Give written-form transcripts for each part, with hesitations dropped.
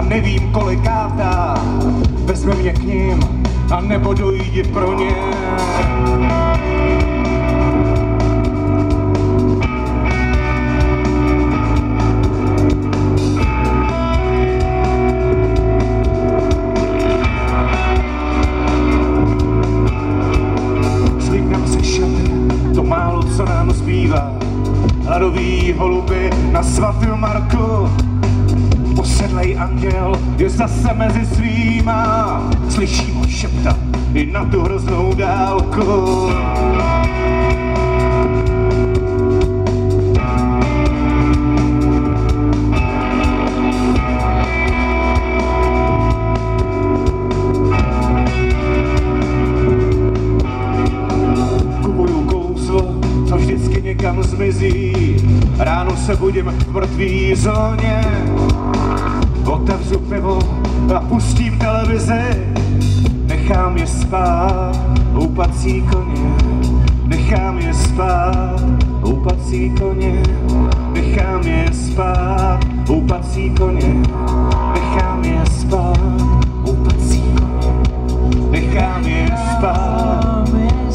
nevím kolikátá. Vezme mě k ním a nebo dojde pro ně. Slíknem se šaty, to málo, co nám zbývá. Hladový holuby na svatém Marku. Posedlej anděl je zase mezi svýma. Slyším ho šeptat i na tu hroznou dálku. Kupuju kouzlo, co vždycky někam zmizí. Ráno se budím v mrtvý zóně. Otevřu pivo a pustím televizi. Nechám je spát, houpací koně. Nechám je spát, houpací koně. Nechám je spát, houpací koně. Nechám je spát, houpací koně. Nechám je spát,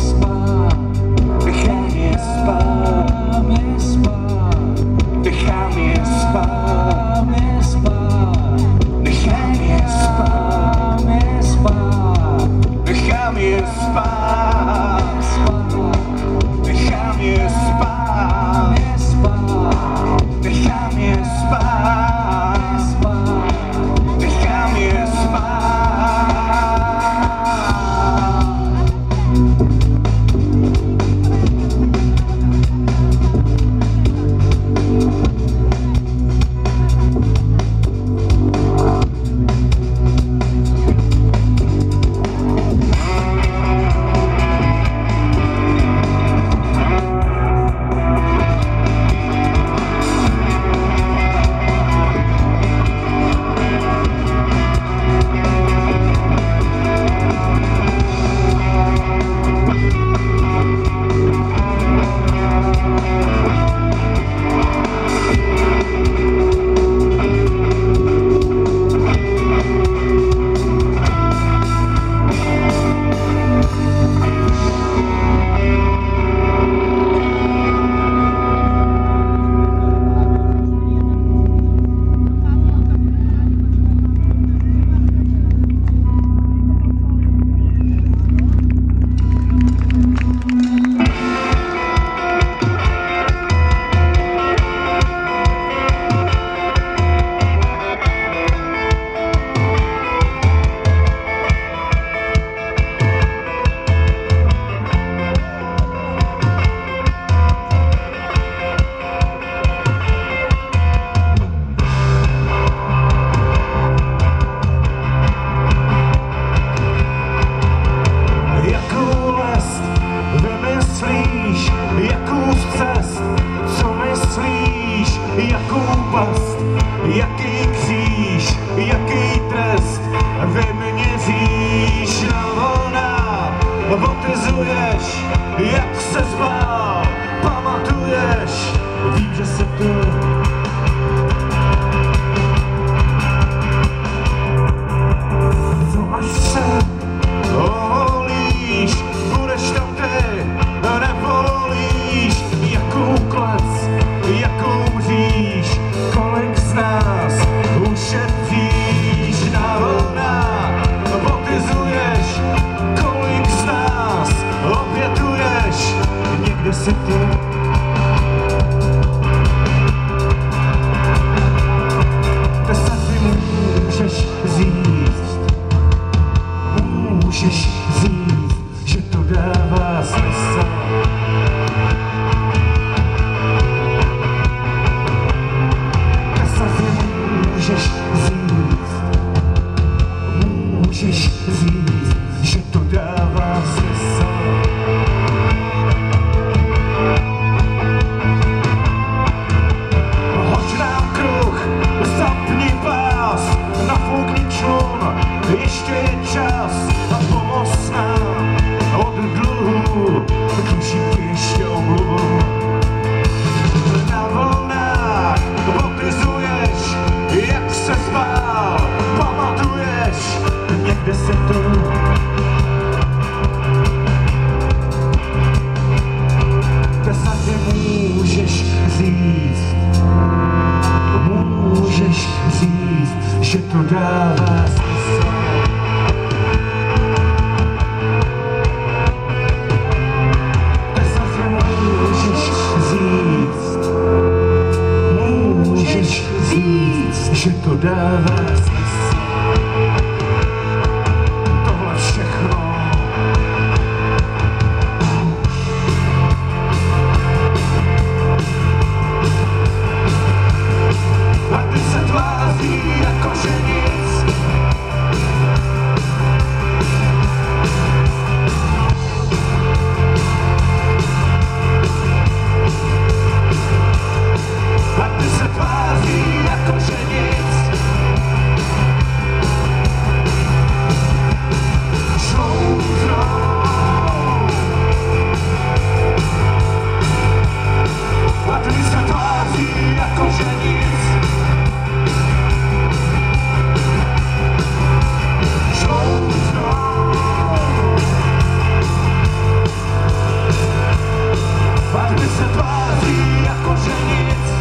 nechám je spát, nechám je spát, nechám je spát, nechám je spát, nechám je spát, nechám je spát, nechám je spát. Jaký kříž, jaký trest vyměříš na volna, otizuješ, jak se zbál, pamatuješ, vím, že se to co až se oholíš, budeš tam ty, nevolíš, jakou klec, jakou mříž, kolik z nás ušetříš na vlnách, otizuješ, kolik z nás obětuješ, někde se ty můžeš říct, že to dává smysl. Můžeš říct, že to dává smysl. Hoď nám kruh, zapni pás, nafoukni člun, ještě je čas a pomoz nám od dluhu, dlužím ti ještě omluvu. Na vlnách otizuješ, jak se zbál, dává smysl. Můžeš říct, že to dává smysl. Tohle všechno. A ty se tváří jako že nic. A ty se tváří jako že nic. A ty se tváří jako že nic. A ty se tváří jako že nic.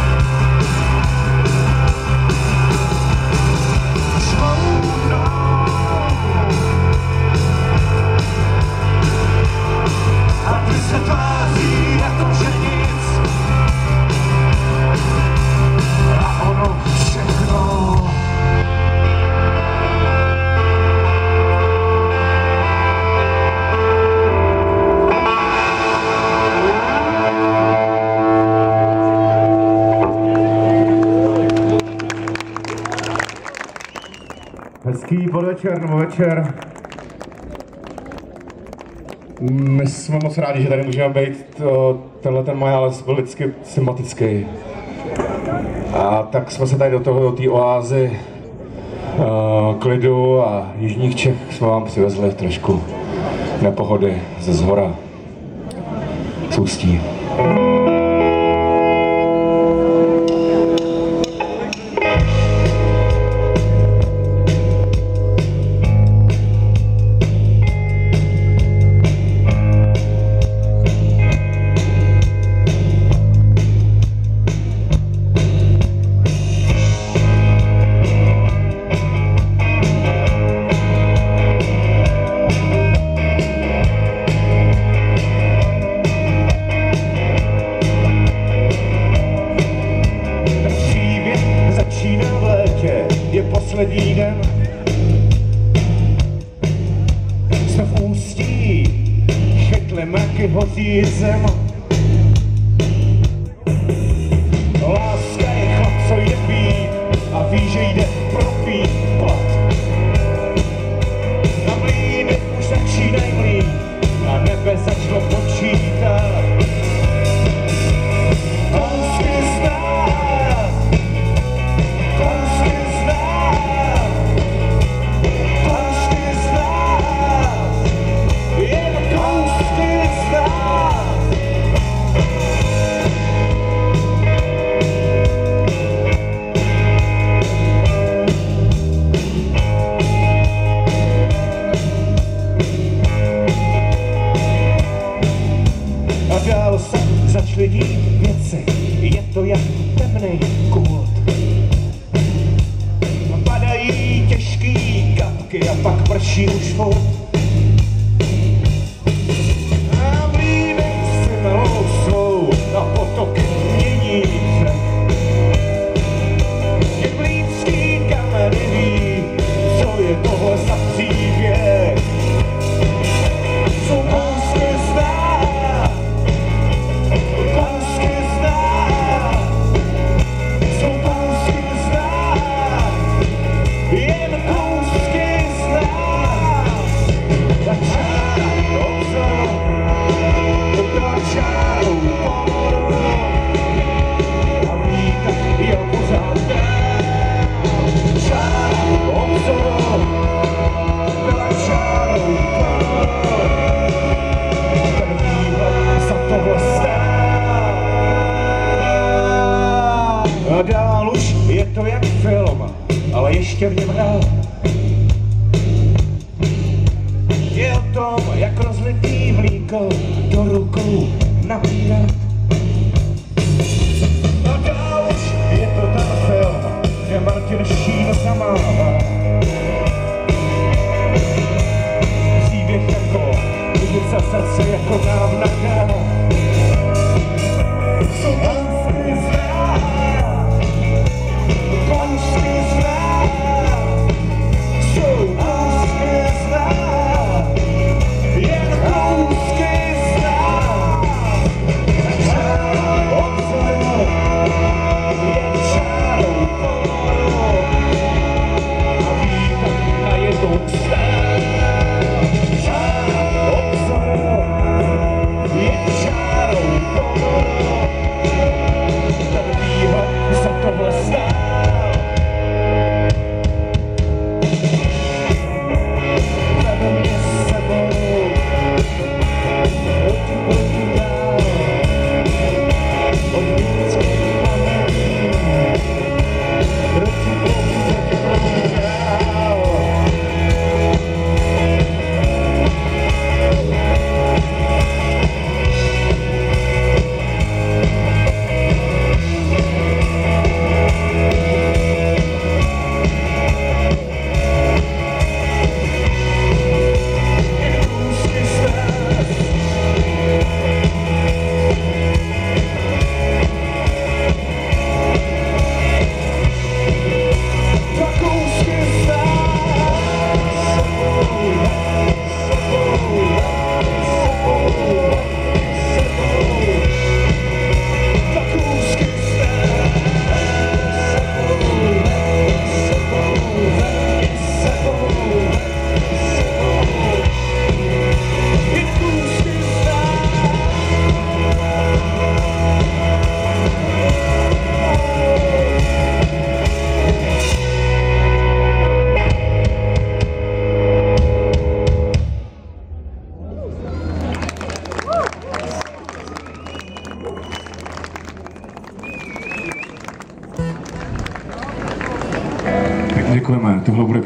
A ty se tváří jako že nic. A ono všechno. Hezký podvečer nebo večer. My jsme moc rádi, že tady můžeme být. Tenhle ten Majales byl vždycky sympatický. A tak jsme se tady do té oázy klidu a jižních Čech jsme vám přivezli trošku nepohody ze zhora. Z Ústí. Je poslední den. Jsme v Ústí, chytli mraky, hoří zem. Láska je chlap, co jde pít a ví, že jde propít plat. Na mlýny už začínají mlít a nebe začalo počítat. Dál se začaly dít věci, je to jak temnej kůl. Padají těžký kapky a pak prší už furt. A mlýny si melou svou a potoky mění řek. Je blízký kameny ví, co je tohle za příběh. Jsou kousky znát. A dál už je to jak film, ale ještě v něm hrál. Je o tom, jak rozlitý mlíko do rukou napínat. A dál už je to ten film, kde Martin Šín zamává.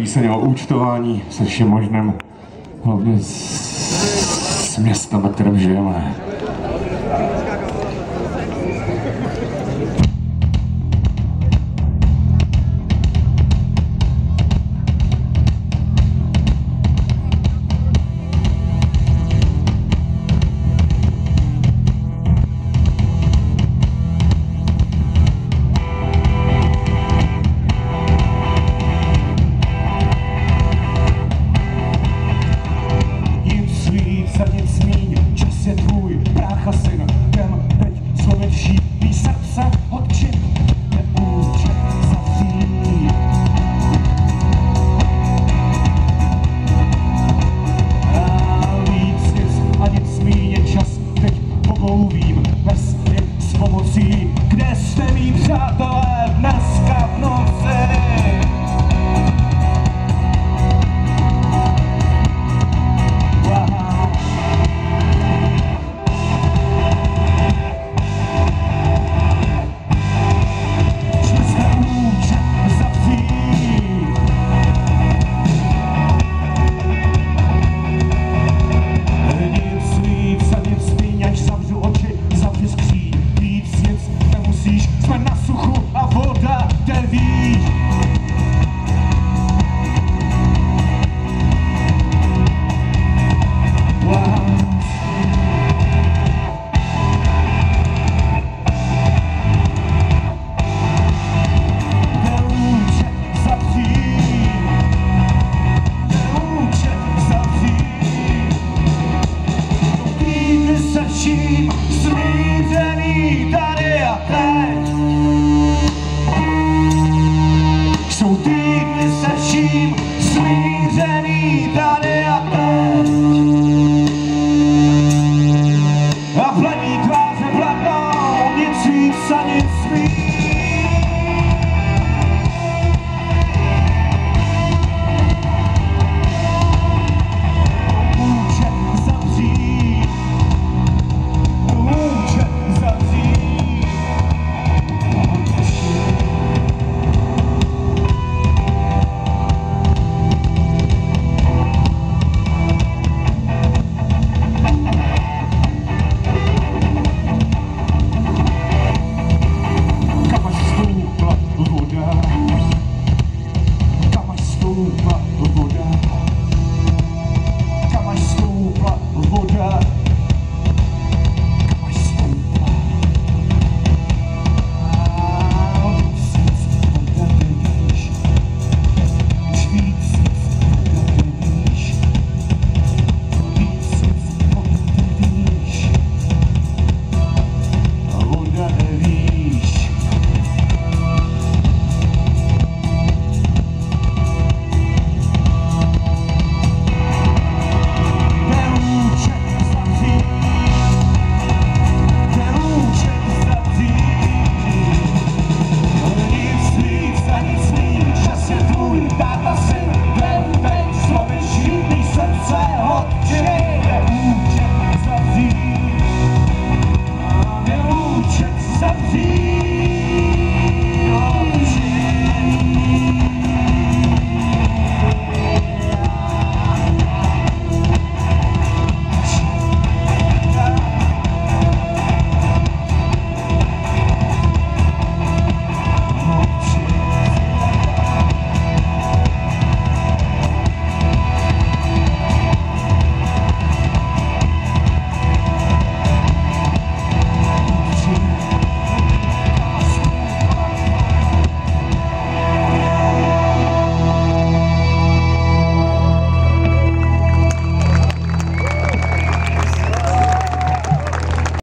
píseň o účtování se vším možným, hlavně s městem, ve kterém žijeme. Kde jste mý přátelé dneska v noci? Šli jsme účet zavřít. Nic víc a nic míň, až zavřu oči, zavři skříň. Víc nic nemusíš, jsme na suchu a voda jde výš. Smířený